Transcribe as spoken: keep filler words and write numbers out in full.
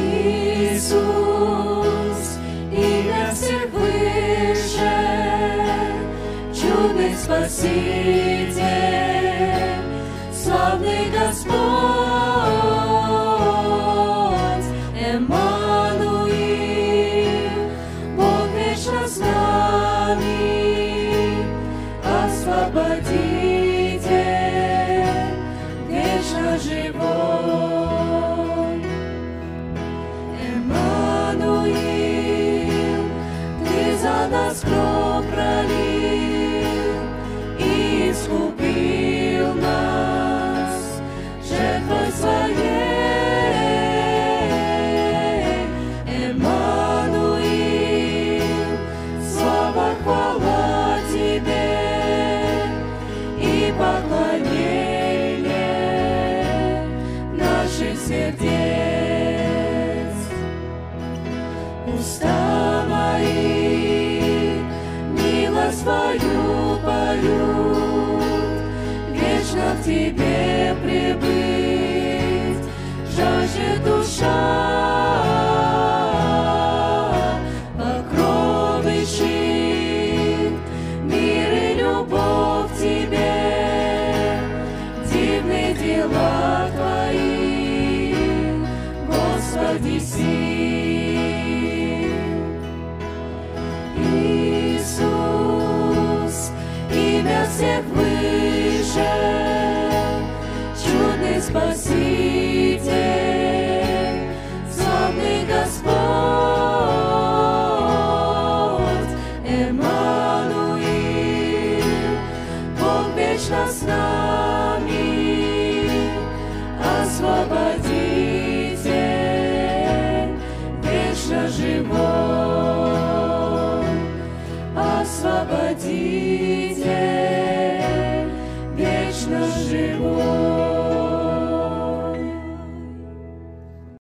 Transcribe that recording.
Иисус, имя всех выше, чудный Спаситель, славный Господь, Эммануил, Бог вечно с нами, Освободитель, вечно живой. Эммануил, Ты за нас кровь пролил и искупил нас жертвой своей. Эммануил, слава, хвала Тебе и поклонение наших сердец. Уста мои милость Твою поют, вечно в Тебе пребыть жаждет душа. Покров и щит, мир и любовь Тебе, дивные дела Твои, Господи, сил. Иисус, имя всех выше, чудный Спаситель, славный Господь, Эммануил, Бог вечно с нами, Освободитель, вечно живой. Освободитель, вечно живой.